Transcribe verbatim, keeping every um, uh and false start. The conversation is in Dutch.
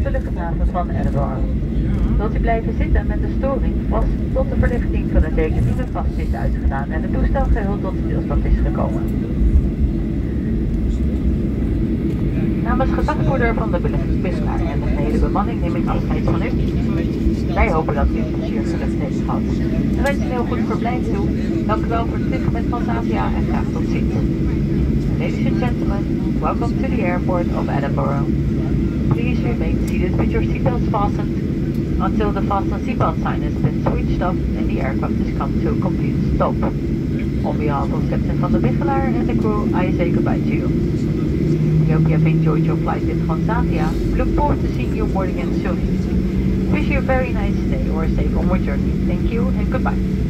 de luchthaven van Edinburgh. Wilt u blijven zitten met de storing vast tot de verlichting van het definitieve vast is uitgedaan en het toestel geheel tot stilstand is gekomen. Namens gezagvoerder van de Bevelaar en de hele bemanning neem ik afscheid van u. Wij hopen dat u het pleziergeluk heeft gehad. We wensen een heel goed verblijf toe. Dank u wel voor het vliegen met Transavia en graag tot ziens. Ladies and gentlemen, welcome to the airport of Edinburgh. Please remain seated with your seatbelts fastened until the fasten seatbelt sign has been switched off and the aircraft has come to a complete stop. On behalf of Captain van der Bigelaar and the crew, I say goodbye to you. We hope you have enjoyed your flight with Transavia. We look forward to seeing you boarding again soon. Wish you a very nice day or a safe onward journey. Thank you and goodbye.